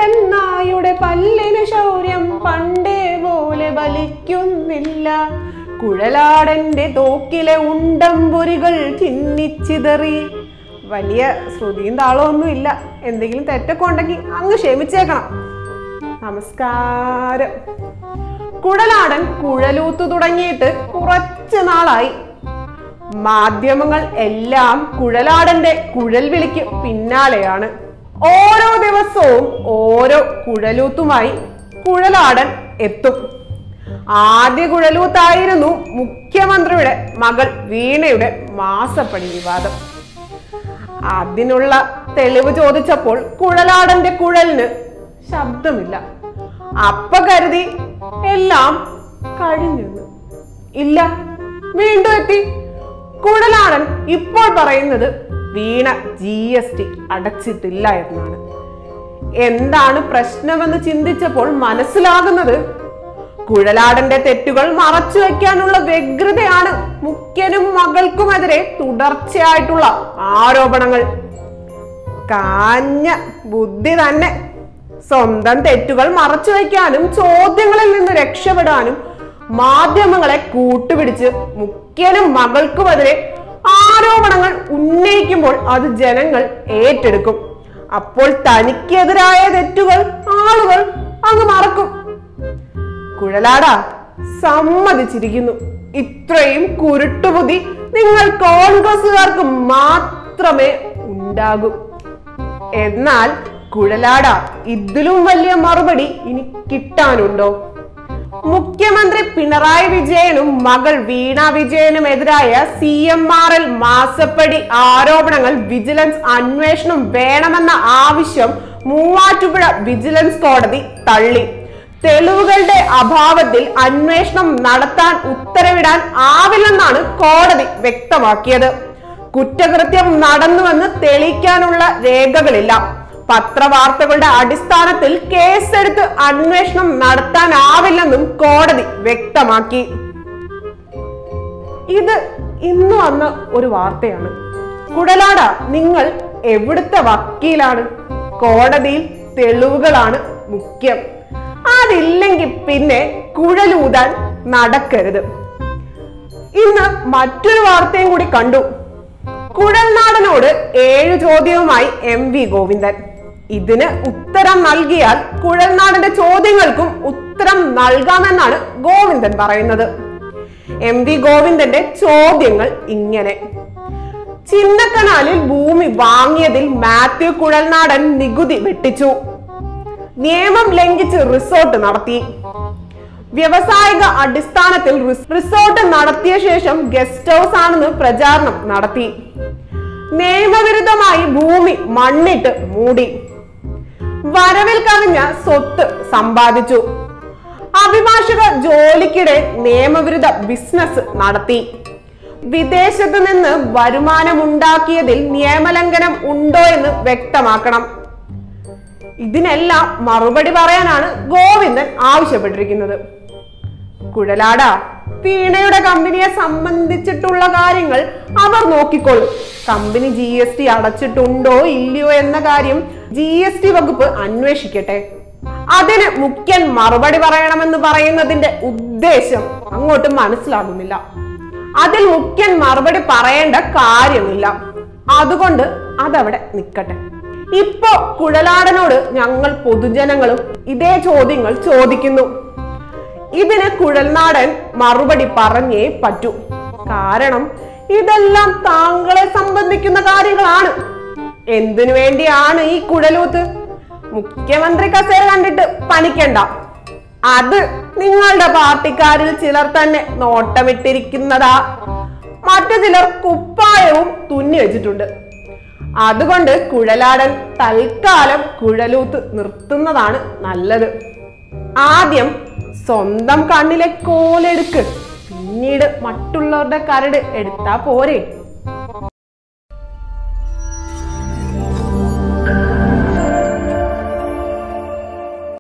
പെണ്ണായുടെ പല്ലിന് ശൗര്യം പണ്ടേ പോലെ വലിക്കുന്നില്ല. കുഴലാടന്റെ തോക്കിലെ ഉണ്ടംപൊരികൾ ചിന്നിച്ചിതറി. വലിയ ശ്രുതിയും താളമൊന്നും ഇല്ല. എന്തെങ്കിലും തെറ്റൊക്കെ ഉണ്ടെങ്കിൽ അങ്ങ് ക്ഷമിച്ചേക്കണം. നമസ്കാരം. കുഴലാടൻ കുഴലൂത്തു തുടങ്ങിയിട്ട് കുറച്ചു നാളായി. മാധ്യമങ്ങൾ എല്ലാം കുഴലാടന്റെ കുഴൽ വിളിക്ക് പിന്നാലെയാണ്. ഓരോ ദിവസവും ഓരോ കുഴലൂത്തുമായി കുഴലാടൻ എത്തും. ആദ്യ കുഴലൂത്തായിരുന്നു മുഖ്യമന്ത്രിയുടെ മകൾ വീണയുടെ മാസപ്പടി വിവാദം. അതിനുള്ള തെളിവ് ചോദിച്ചപ്പോൾ കുഴലാടന്റെ കുഴലിന് ശബ്ദമില്ല. അപ്പ കരുതി എല്ലാം കഴിഞ്ഞു. ഇല്ല, വീണ്ടും എത്തി. കുഴലാടൻ ഇപ്പോൾ പറയുന്നത് വീണ GST അടച്ചിട്ടില്ല എന്നാണ്. എന്താണ് പ്രശ്നമെന്ന് ചിന്തിച്ചപ്പോൾ മനസ്സിലാകുന്നത് കുഴലാടന്റെ തെറ്റുകൾ മറച്ചു വയ്ക്കാനുള്ള വ്യഗ്രതയാണ് മുഖ്യനും മകൾക്കുമെതിരെ തുടർച്ചയായിട്ടുള്ള ആരോപണങ്ങൾ. കാഞ്ഞ ബുദ്ധി തന്നെ. സ്വന്തം തെറ്റുകൾ മറച്ചു വയ്ക്കാനും ചോദ്യങ്ങളിൽ നിന്ന് രക്ഷപ്പെടാനും മാധ്യമങ്ങളെ കൂട്ടുപിടിച്ച് മുഖ്യനും മകൾക്കുമെതിരെ ആരോപണങ്ങൾ ഉന്നയിക്കുമ്പോൾ അത് ജനങ്ങൾ ഏറ്റെടുക്കും. അപ്പോൾ തനിക്കെതിരായ തെറ്റുകൾ ആളുകൾ അങ്ങ് മറക്കും. കുഴലാടാ, സമ്മതിച്ചിരിക്കുന്നു. ഇത്രയും കുരുട്ടുബുദ്ധി നിങ്ങൾ കോൺഗ്രസുകാർക്ക് മാത്രമേ ഉണ്ടാകൂ. എന്നാൽ കുഴലാടാ, ഇതിലും വലിയ മറുപടി ഇനി കിട്ടാനുണ്ടോ? മുഖ്യമന്ത്രി പിണറായി വിജയനും മകൾ വീണ വിജയനും എതിരായ CMRL മാസപ്പടി ആരോപണങ്ങൾ വിജിലൻസ് അന്വേഷണം വേണമെന്ന ആവശ്യം മൂവാറ്റുപുഴ വിജിലൻസ് കോടതി തള്ളി. തെളിവുകളുടെ അഭാവത്തിൽ അന്വേഷണം നടത്താൻ ഉത്തരവിടാൻ ആവില്ലെന്നാണ് കോടതി വ്യക്തമാക്കിയത്. കുറ്റകൃത്യം നടന്നുവെന്ന് തെളിയിക്കാനുള്ള രേഖകളില്ല. പത്രവാർത്തകളുടെ അടിസ്ഥാനത്തിൽ കേസെടുത്ത് അന്വേഷണം നടത്താനാവില്ലെന്നും കോടതി വ്യക്തമാക്കി. ഇത് ഇന്ന് വന്ന ഒരു വാർത്തയാണ്. കുഴലാട, നിങ്ങൾ എവിടുത്തെ വക്കീലാണ്? കോടതിയിൽ തെളിവുകളാണ് മുഖ്യം. അതില്ലെങ്കിൽ പിന്നെ കുഴലൂതാൻ നടക്കരുത്. ഇന്ന് മറ്റൊരു വാർത്തയും കൂടി കണ്ടു. കുഴൽനാടനോട് 7 ചോദ്യവുമായി MV ഗോവിന്ദൻ. ഇതിന് ഉത്തരം നൽകിയാൽ കുഴൽനാടന്റെ ചോദ്യങ്ങൾക്കും ഉത്തരം നൽകാമെന്നാണ് ഗോവിന്ദൻ പറയുന്നത്. MV ഗോവിന്ദന്റെ ചോദ്യങ്ങൾ ഇങ്ങനെ: ചിന്നക്കനാലിൽ ഭൂമി വാങ്ങിയതിൽ മാത്യു കുഴൽനാടൻ നികുതി വെട്ടിച്ചു. നിയമം ലംഘിച്ച് റിസോർട്ട് നടത്തി. വ്യവസായിക അടിസ്ഥാനത്തിൽ റിസോർട്ട് നടത്തിയ ശേഷം ഗസ്റ്റ് ഹൗസ് ആണെന്ന് പ്രചാരണം നടത്തി. നിയമവിരുദ്ധമായി ഭൂമി മണ്ണിട്ട് മൂടി. വരവിൽ കവിഞ്ഞ സ്വത്ത് സമ്പാദിച്ചു. അഭിഭാഷക ജോലിക്കിടെ നിയമവിരുദ്ധ ബിസിനസ് നടത്തി. വിദേശത്ത് നിന്ന് വരുമാനമുണ്ടാക്കിയതിൽ നിയമലംഘനം ഉണ്ടോ എന്ന് വ്യക്തമാക്കണം. ഇതിനെല്ലാം മറുപടി പറയാനാണ് ഗോവിന്ദൻ ആവശ്യപ്പെട്ടിരിക്കുന്നത്. കുഴലാട, വീണയുടെ കമ്പനിയെ സംബന്ധിച്ചിട്ടുള്ള കാര്യങ്ങൾ അവർ നോക്കിക്കൊള്ളും. കമ്പനി GST അടച്ചിട്ടുണ്ടോ ഇല്ലയോ എന്ന കാര്യം GST വകുപ്പ് അന്വേഷിക്കട്ടെ. അതിന് മുഖ്യൻ മറുപടി പറയണമെന്ന് പറയുന്നതിന്റെ ഉദ്ദേശം അങ്ങോട്ട് മനസ്സിലാകുന്നില്ല. അതിൽ മുഖ്യൻ മറുപടി പറയേണ്ട കാര്യമില്ല. അതുകൊണ്ട് അതവിടെ നിൽക്കട്ടെ. ഇപ്പോ കുഴലാടനോട് ഞങ്ങൾ പൊതുജനങ്ങളും ഇതേ ചോദ്യങ്ങൾ ചോദിക്കുന്നു. ഇതിന് കുഴൽനാടൻ മറുപടി പറഞ്ഞേ പറ്റൂ. കാരണം ഇതെല്ലാം താങ്കളെ സംബന്ധിക്കുന്ന കാര്യങ്ങളാണ്. എന്തിനു വേണ്ടിയാണ് ഈ കുഴലൂത്ത്? മുഖ്യമന്ത്രി കസേര കണ്ടിട്ട് പണിക്കണ്ട. അത് നിങ്ങളുടെ പാർട്ടിക്കാരിൽ ചിലർ തന്നെ നോട്ടമിട്ടിരിക്കുന്നതാ. മറ്റു ചിലർ കുപ്പായവും തുന്നി വെച്ചിട്ടുണ്ട്. അതുകൊണ്ട് കുഴലാടൻ തൽക്കാലം കുഴലൂത്ത് നിർത്തുന്നതാണ് നല്ലത്. ആദ്യം സ്വന്തം കണ്ണിലെ കോലെടുക്ക്, പിന്നീട് മറ്റുള്ളവരുടെ കരട് എടുത്താ പോരെ.